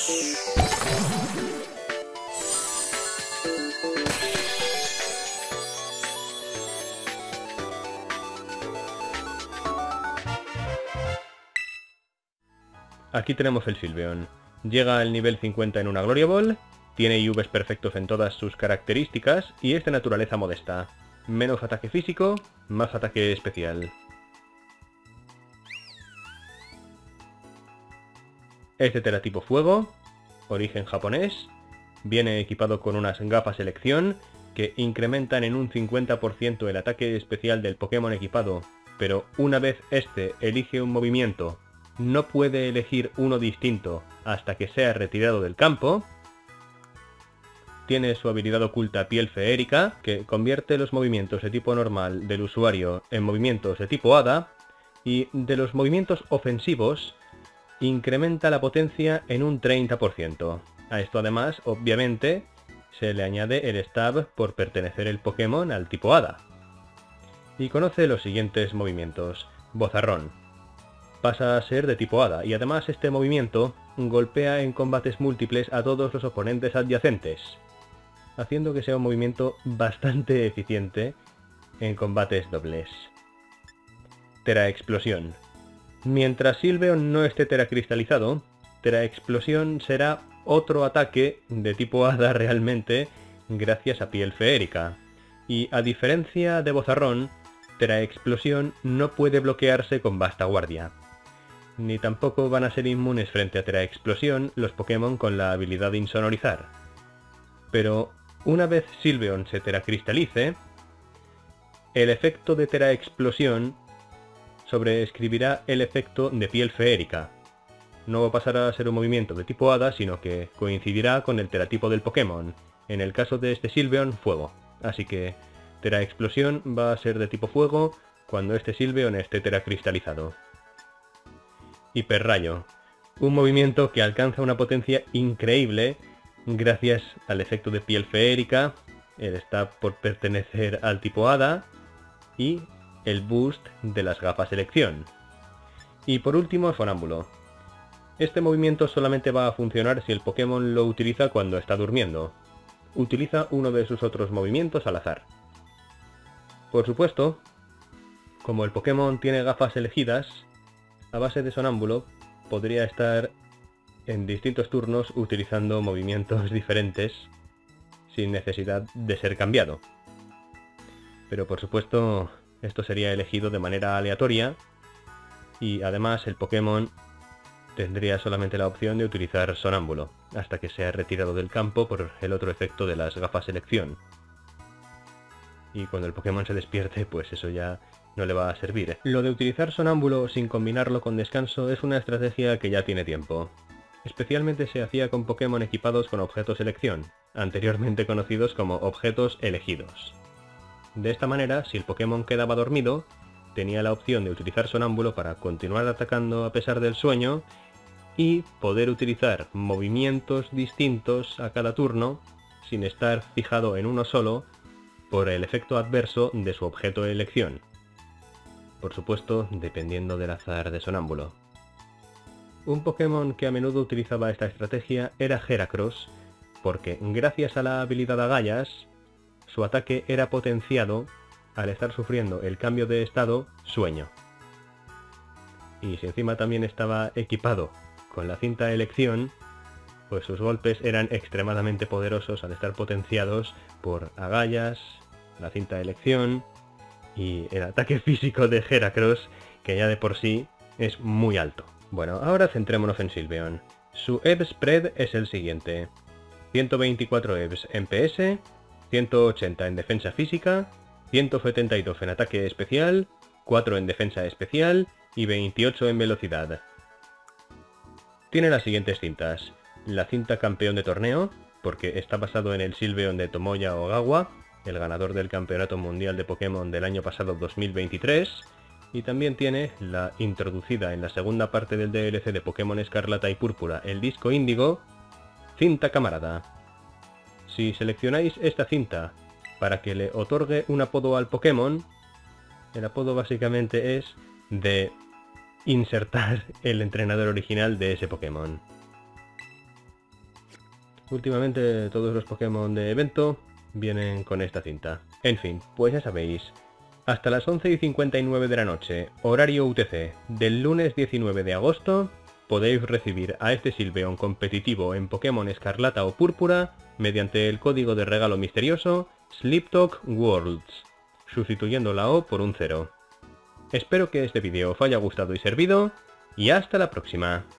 Aquí tenemos el Sylveon. Llega al nivel 50 en una Gloria Ball, tiene IVs perfectos en todas sus características y es de naturaleza modesta. Menos ataque físico, más ataque especial. Es de teratipo fuego, origen japonés, viene equipado con unas gafas elección que incrementan en un 50% el ataque especial del Pokémon equipado, pero una vez este elige un movimiento, no puede elegir uno distinto hasta que sea retirado del campo. Tiene su habilidad oculta Piel Feérica, que convierte los movimientos de tipo normal del usuario en movimientos de tipo Hada, y de los movimientos ofensivos incrementa la potencia en un 30%. A esto además, obviamente, se le añade el Stab por pertenecer el Pokémon al tipo Hada. Y conoce los siguientes movimientos. Bozarrón. Pasa a ser de tipo Hada y además este movimiento golpea en combates múltiples a todos los oponentes adyacentes, haciendo que sea un movimiento bastante eficiente en combates dobles. Tera Explosión. Mientras Sylveon no esté teracristalizado, Tera Explosión será otro ataque de tipo Hada realmente gracias a Piel Feérica. Y a diferencia de Bozarrón, Tera Explosión no puede bloquearse con Vasta Guardia. Ni tampoco van a ser inmunes frente a Tera Explosión los Pokémon con la habilidad Insonorizar. Pero una vez Sylveon se teracristalice, el efecto de Tera Explosión sobreescribirá el efecto de Piel Feérica. No pasará a ser un movimiento de tipo Hada, sino que coincidirá con el teratipo del Pokémon, en el caso de este Sylveon, fuego. Así que Tera Explosión va a ser de tipo fuego cuando este Sylveon esté teracristalizado. Hiperrayo. Un movimiento que alcanza una potencia increíble gracias al efecto de Piel Feérica, el Stab por pertenecer al tipo Hada y el boost de las gafas elección. Y por último, Sonámbulo. Este movimiento solamente va a funcionar si el Pokémon lo utiliza cuando está durmiendo. Utiliza uno de sus otros movimientos al azar. Por supuesto, como el Pokémon tiene gafas elegidas, a base de Sonámbulo podría estar en distintos turnos utilizando movimientos diferentes sin necesidad de ser cambiado. Pero por supuesto, esto sería elegido de manera aleatoria y además el Pokémon tendría solamente la opción de utilizar Sonámbulo hasta que sea retirado del campo por el otro efecto de las gafas elección. Y cuando el Pokémon se despierte, pues eso ya no le va a servir. Lo de utilizar Sonámbulo sin combinarlo con descanso es una estrategia que ya tiene tiempo. Especialmente se hacía con Pokémon equipados con objetos elección, anteriormente conocidos como objetos elegidos. De esta manera, si el Pokémon quedaba dormido, tenía la opción de utilizar Sonámbulo para continuar atacando a pesar del sueño y poder utilizar movimientos distintos a cada turno sin estar fijado en uno solo por el efecto adverso de su objeto de elección. Por supuesto, dependiendo del azar de Sonámbulo. Un Pokémon que a menudo utilizaba esta estrategia era Heracross, porque gracias a la habilidad Agallas, su ataque era potenciado al estar sufriendo el cambio de estado Sueño. Y si encima también estaba equipado con la cinta Elección, pues sus golpes eran extremadamente poderosos al estar potenciados por Agallas, la cinta Elección y el ataque físico de Heracross, que ya de por sí es muy alto. Bueno, ahora centrémonos en Sylveon. Su EV Spread es el siguiente: 124 EVs en PS, 180 en defensa física, 172 en ataque especial, 4 en defensa especial y 28 en velocidad. Tiene las siguientes cintas: la cinta campeón de torneo, porque está basado en el Sylveon de Tomoya Ogawa, el ganador del Campeonato Mundial de Pokémon del año pasado 2023, y también tiene la introducida en la segunda parte del DLC de Pokémon Escarlata y Púrpura, el disco índigo, cinta camarada. Si seleccionáis esta cinta para que le otorgue un apodo al Pokémon, el apodo básicamente es de insertar el entrenador original de ese Pokémon. Últimamente todos los Pokémon de evento vienen con esta cinta. En fin, pues ya sabéis. Hasta las 11:59 de la noche, horario UTC, del lunes 19 de agosto, podéis recibir a este Sylveon competitivo en Pokémon Escarlata o Púrpura mediante el código de regalo misterioso SleepTalk Worlds, sustituyendo la O por un 0. Espero que este vídeo os haya gustado y servido, y hasta la próxima.